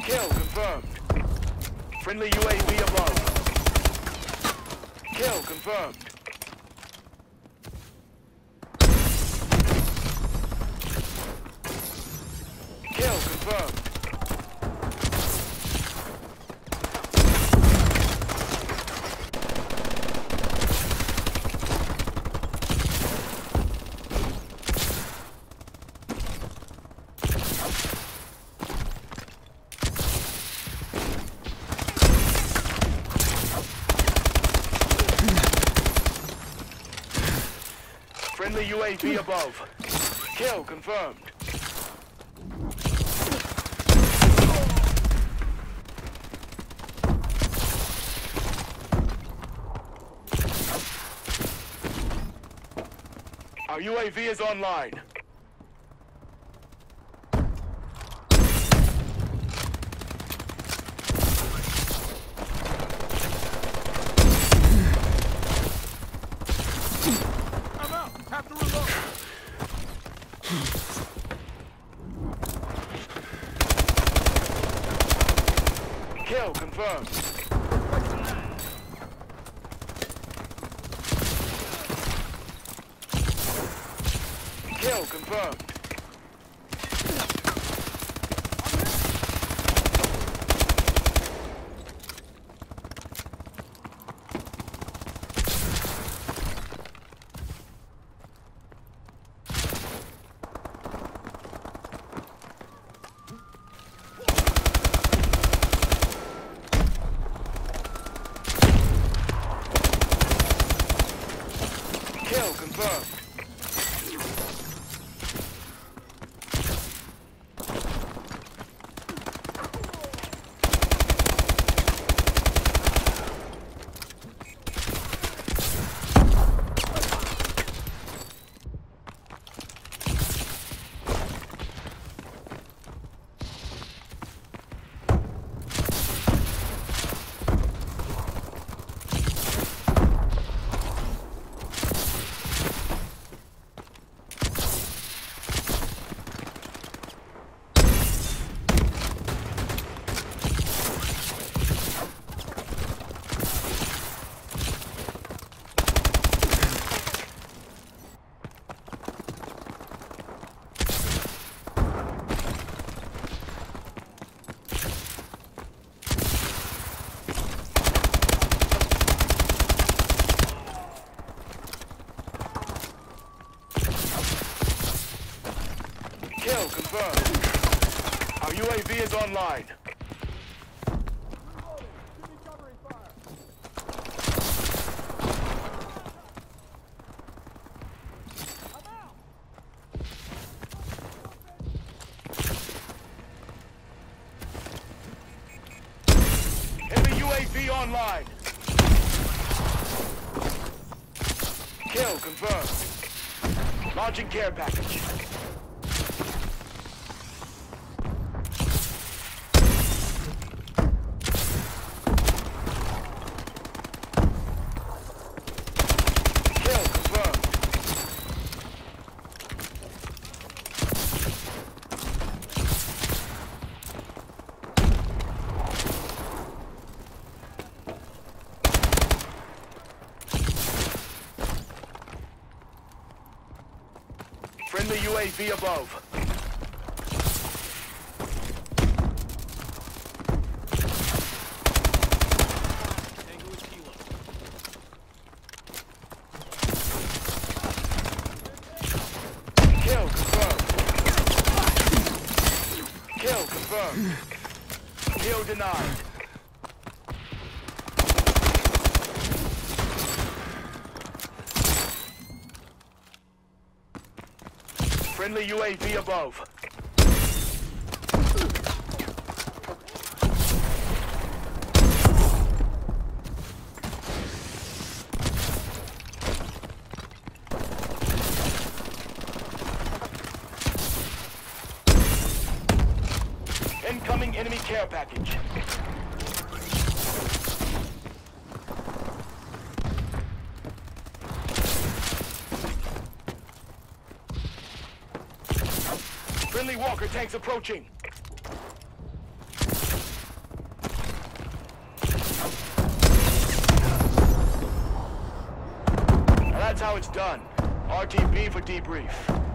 Kill confirmed. Friendly UAV above. Kill confirmed. Kill confirmed. Friendly UAV above. Kill confirmed. Our UAV is online. I'm out. Have to reload. Kill confirmed. Kill confirmed. Kill confirmed. Kill confirmed. Our UAV is online. Enemy UAV online. Kill confirmed. Launching care package. Friendly UAV above. Tango is kilo. Kill confirmed. Kill confirmed. Kill denied. Friendly UAV above. Incoming enemy care package. Friendly Walker tanks approaching. That's how it's done. RTB for debrief.